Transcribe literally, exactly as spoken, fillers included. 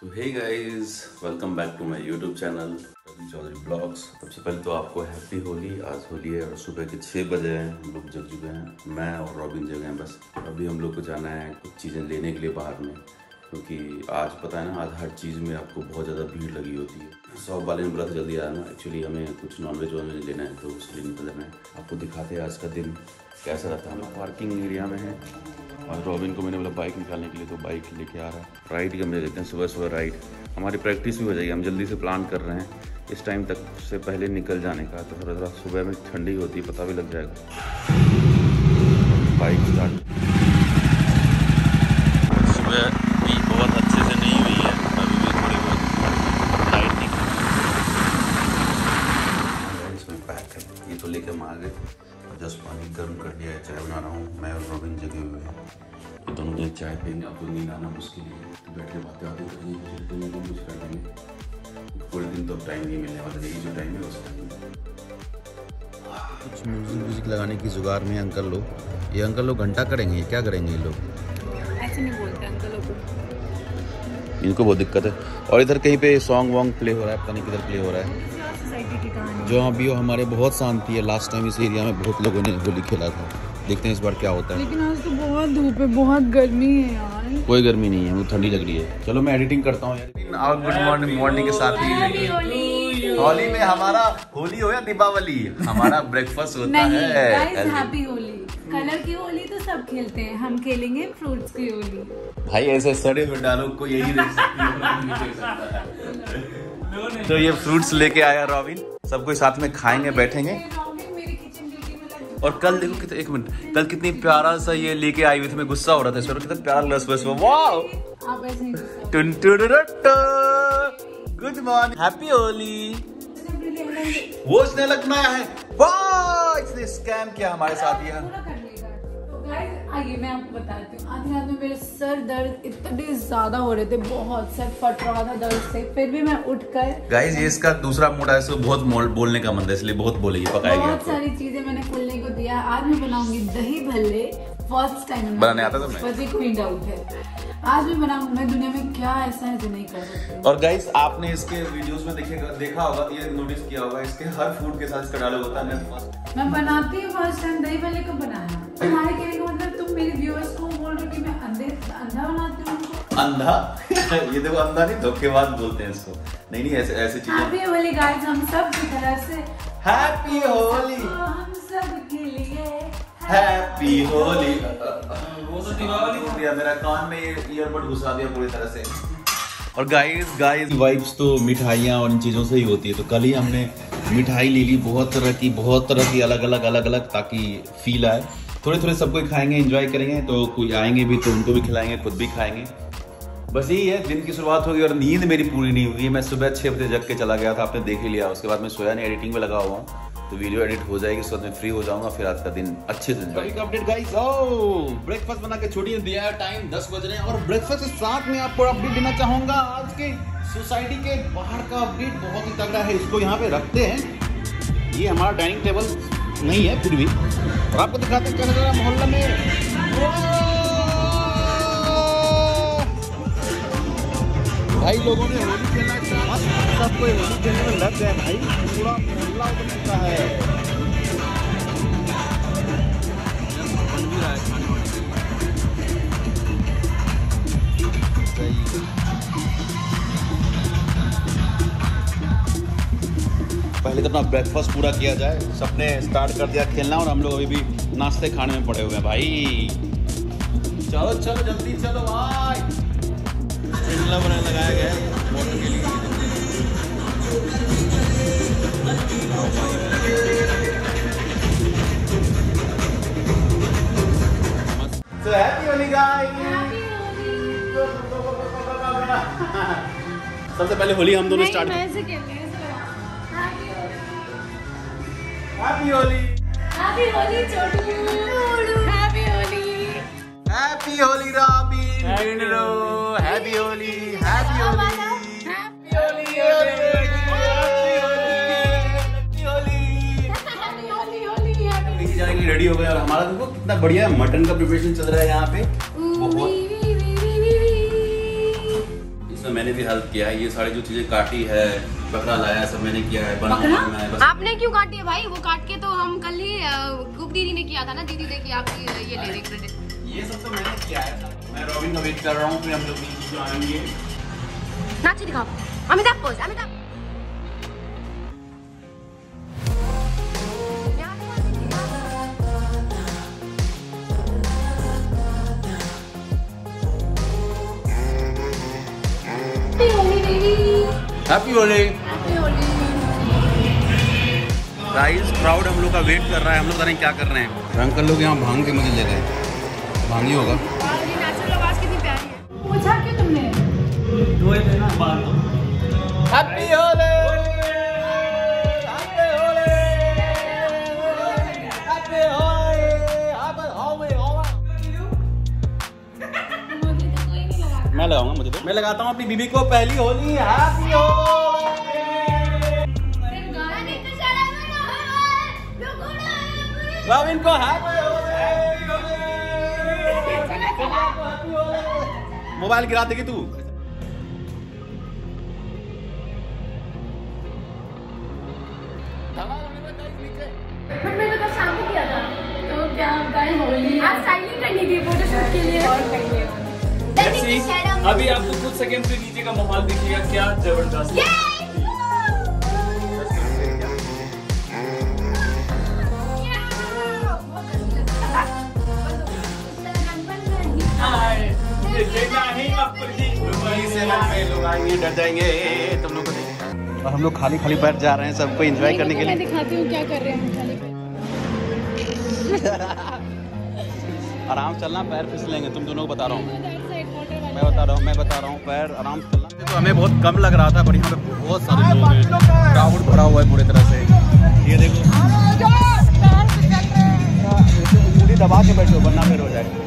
So hey guys, welcome back to my YouTube channel Ravi Chaudhary vlogs. सबसे पहले तो आपको हैप्पी होली। आज होली है और सुबह के छः बजे हैं, हम लोग जग चुके हैं। मैं और रॉबिन जगह हैं बस। अभी हम लोग को जाना है कुछ चीज़ें लेने के लिए बाहर में, क्योंकि आज पता है ना, आज हर चीज़ में आपको बहुत ज़्यादा भीड़ लगी होती है। शॉप वाले ने बोला था जल्दी आना, एक्चुअली हमें कुछ नॉनवेज वॉनवेज लेना है तो उसके लिए निकल जाना है। आपको दिखाते हैं आज का दिन कैसा रहता है। हम पार्किंग एरिया में हैं और रॉबिन को मैंने बोला बाइक निकालने के लिए, तो बाइक लेके आ रहा है। राइड करने लेते हैं सुबह सुबह राइड, हमारी प्रैक्टिस भी हो जाएगी। हम जल्दी से प्लान कर रहे हैं इस टाइम तक से पहले निकल जाने का, तो थोड़ा थोड़ा सुबह में ठंडी होती है, पता भी लग जाएगा। Bike start. सुबह भी बहुत अच्छे से नहीं हुई है, अभी भी थोड़ी बहुत लाइट निकली। इसमें पैक है, ये तो लेके हम आ गए। जस्ट पानी गर्म कर दिया है, चाय बना रहा हूँ। मैं और रॉबिन जगे हुए हैं, तो दोनों दिन चाय पियेंगे। आपको नींद आना मुश्किल है तो बैठ के बातें बातें करेंगे, चलते हैं कुछ कर देंगे। पूरे दिन तो टाइम नहीं मिलने वाला, यही जो टाइम है उस टाइम कुछ म्यूजिक म्यूजिक लगाने की जुगाड़ में अंकल लोग। ये अंकल लोग घंटा करेंगे, क्या करेंगे ये लोग? ऐसे नहीं बोलते अंकल लोग, इनको बहुत दिक्कत है। और इधर कहीं पे सॉन्ग वॉन्ग प्ले हो रहा है, पता नहीं किधर प्ले हो रहा है। सोसाइटी की कहानी जो अभी वो हमारे बहुत शांति है। लास्ट टाइम इस एरिया में बहुत लोगों ने होली खेला था, देखते हैं इस बार क्या होता है। लेकिन आज तो बहुत धूप है, बहुत गर्मी है यार। कोई गर्मी नहीं है, वो ठंडी लग रही है। चलो मैं एडिटिंग करता हूँ यार। और गुड मॉर्निंग मॉर्निंग के साथ ही होली में हमारा होली हो या दीपावली, हमारा ब्रेकफास्ट होता है। हैप्पी होली। कलर की होली तो सब खेलते हैं, हम खेलेंगे फ्रूट्स की होली। भाई ऐसे सड़े हुए डायलॉग को यही देख सकती है। तो ये फ्रूट्स लेके आया रॉबिन, सब कोई साथ में खाएंगे, बैठेंगे। और कल देखो कितना, एक मिनट, कल कितनी प्यारा सा ये लेके आई हुई थी। मैं गुस्सा हो रहा था इस पर, कितना प्यारा लस बस। Wow, good morning, happy Holi. वो इसने लगना है, वाह, इसने स्कैम किया हमारे साथ यार। आइए मैं आपको बताती हूँ। आधी रात में मेरे सर दर्द इतने ज्यादा हो रहे थे, बहुत सर फट रहा था दर्द से, फिर भी मैं उठकर। गाइस ये इसका दूसरा मूड है, इसको बहुत बोलने का मन है, इसलिए बहुत बोलेगी, पकाएगी। बहुत सारी चीजें मैंने खुलने को दिया। आज मैं बनाऊंगी दही भल्ले, फर्स्ट टाइम बनाने आता था मैं, मुझे कोई डाउट है। आज मैं बनाऊंगी। मैं दुनिया में क्या ऐसा है जो नहीं कर सकती। और गाइस आपने इसके वीडियोस में देखेगा देखा होगा, ये नोटिस किया होगा, इसके हर फूड के साथ इसका डायलॉग होता है। मैं बनाती हूँ फर्स्ट टाइम दही भल्ले को बनाया। तुम्हारे कहने का मतलब तुम मेरे व्यूअर्स को बोल रहे हो कि मैं अंधे अंधा बनाती हूँ? अंधा ये देखो, अंधा नहीं, धोखेबाज बोलते हैं इसको। नहीं नहीं, ऐसे ऐसे चीजें। हैप्पी होली गाइस, हम सब की तरफ से हैप्पी होली, हम सब के लिए हैप्पी होली। वो तो दीपावली हो गया, मेरा कान में ईयरबड घुसा दिया पूरी तरह से। और गाइस गाइस वाइब्स तो मिठाइयाँ और इन चीज़ों से ही होती है। तो कल ही हमने मिठाई ले ली, बहुत तरह की बहुत तरह की अलग अलग अलग अलग, ताकि फील आए। थोड़े थोड़े सबको खाएंगे, एंजॉय करेंगे। तो कोई आएंगे भी तो उनको भी खिलाएंगे, खुद भी खाएंगे। बस यही है, दिन की शुरुआत होगी। और नींद मेरी पूरी नहीं हुई। मैं सुबह छः बजे जग के चला गया था, आपने देख ही लिया। उसके बाद मैं सोया नहीं, एडिटिंग में लगा हुआ हूँ, तो वीडियो एडिट हो जाएगी, उसके बाद मैं फ्री हो जाऊंगा। फिर आज का दिन अच्छे से अपडेट गाइस। ओह, ब्रेकफास्ट बना के छोड़िए, दिया है टाइम दस बज रहे हैं। और ब्रेकफास्ट के साथ में आपको अपडेट देना चाहूंगा आज के सोसाइटी के बाहर का अपडेट बहुत ही तगड़ा है। इसको यहाँ पे रखते हैं, ये हमारा डाइनिंग टेबल नहीं है फिर भी, और आपको दिखाते हैं जरा मोहल्ला में। भाई लोगों ने होली खेलना चाहा, सब कोई होली खेलने में लग गए भाई, पूरा मोहल्ला उतर चुका है। पहले तो अपना ब्रेकफास्ट पूरा किया जाए। सबने स्टार्ट कर दिया खेलना और हम लोग अभी भी नाश्ते खाने में पड़े हुए हैं भाई। चलो चलो जल्दी चलो भाई। खेलना बनाने लगाया गया है वाटर के लिए। So happy Holi guys. सबसे पहले होली हम दोनों स्टार्ट करेंगे। Happy Holi, happy Holi Chhotu, happy Holi, happy Holi Robin, happy Holi, happy Holi, happy Holi, जाने के लिए रेडी हो गए। और हमारा देखो कितना बढ़िया मटन का प्रिपरेशन चल रहा है यहाँ पे। बहुत उसमें मैंने भी हेल्प किया है। ये सारी जो चीजें काटी है, बकरा लाया, सब मैंने किया है। बकरा? मैं बस आपने क्यों काटी है भाई? वो काट के तो हम कल ही कुक दीदी ने किया था ना। दीदी देखिए आपकी ये ले रही क्रेडिट। ये सब तो मैंने किया है। मैं रॉबिन का वेट कर रहा हूँ, फिर हम लोग नीचे आएंगे। नाची दिखाओ Amitabh pose, Amitabh. Happy Holi. Guys crowd हम लोग का वेट कर रहा है। हम लोग पता नहीं क्या कर रहे हैं। अंकल लोग यहाँ भांग के मुझे ले गए। भांग ही होगा। नेचुरल आवाज कितनी प्यारी है। पूछा क्यों तुमने? हैप्पी होली। मैं लगाऊंगा, मुझे तो। मैं लगाता हूँ अपनी बीबी को पहली होली। हैप्पी होली। रॉबिन को हैप्पी होली। मोबाइल गिरा देगी तू। मैंने तो शाम को किया था। तो क्या गाय होली आज साइलिंग करनी थी फोटोशूट के लिए। और करेंगे अभी आपको कुछ सेकंड से नीचे का माहौल दिखेगा, क्या जबरदस्त। लोग आएंगे, डर जाएंगे तुम लोग को। और हम लोग खाली खाली बैठ जा रहे हैं सबको एंजॉय करने के लिए। मैं दिखाती हूँ क्या कर रहे हैं खाली आराम चलना, पैर फिसलेंगे। तुम दोनों को बता रहा हूँ, मैं बता रहा हूँ मैं बता रहा हूँ पैर आराम से चलना। तो हमें बहुत कम लग रहा था, पर यहाँ पे बहुत सारे लोग हैं। क्राउड भरा हुआ है पूरी तरह से। ये देखो, उंगली दबा के बैठो वरना फिर हो जाए।